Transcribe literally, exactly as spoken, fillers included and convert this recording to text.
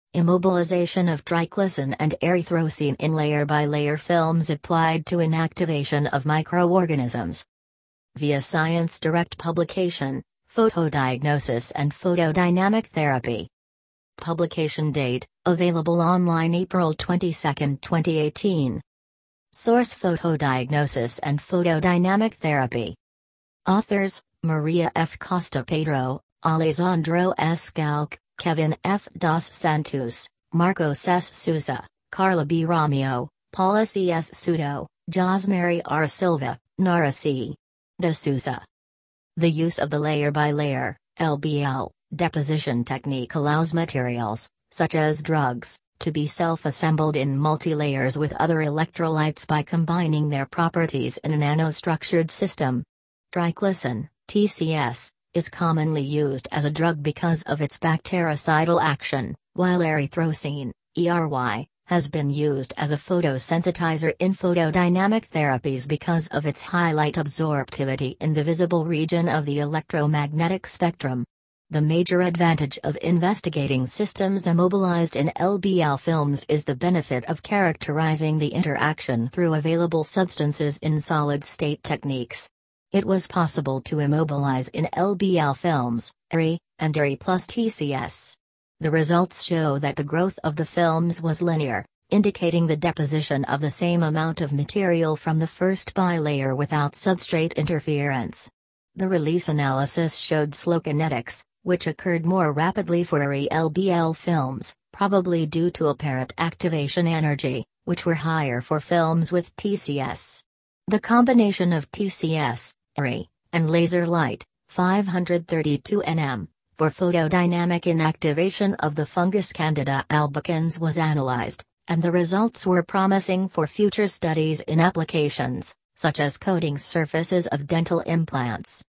Immobilization of triclosan and erythrosine in layer-by-layer films applied to inactivation of microorganisms. Via ScienceDirect publication, Photodiagnosis and Photodynamic Therapy. Publication date, available online April twenty-second, twenty eighteen. Source: Photodiagnosis and Photodynamic Therapy. Authors: Maria F. Costa, Pedro, Alessandro S. Kalck, Kevin F. dos Santos, Marcos S. Souza, Karla B. Romio, Paula C. S. Souto, Josmary R. Silva, Nara C. de Sousa. The use of the layer-by-layer L B L deposition technique allows materials, such as drugs, to be self-assembled in multi-layers with other electrolytes by combining their properties in a nanostructured system. Triclosan, T C S, is commonly used as a drug because of its bactericidal action, while erythrosine, E R Y, has been used as a photosensitizer in photodynamic therapies because of its high light absorptivity in the visible region of the electromagnetic spectrum. The major advantage of investigating systems immobilized in L B L films is the benefit of characterizing the interaction through available substances in solid-state techniques. It was possible to immobilize in L B L films, E R Y, and E R Y plus T C S. The results show that the growth of the films was linear, indicating the deposition of the same amount of material from the first bilayer without substrate interference. The release analysis showed slow kinetics, which occurred more rapidly for E R Y L B L films, probably due to apparent activation energy, which were higher for films with T C S. The combination of T C S, E R Y, and laser light, five hundred thirty-two nanometers, for photodynamic inactivation of the fungus Candida albicans was analyzed, and the results were promising for future studies in applications, such as coating surfaces of dental implants.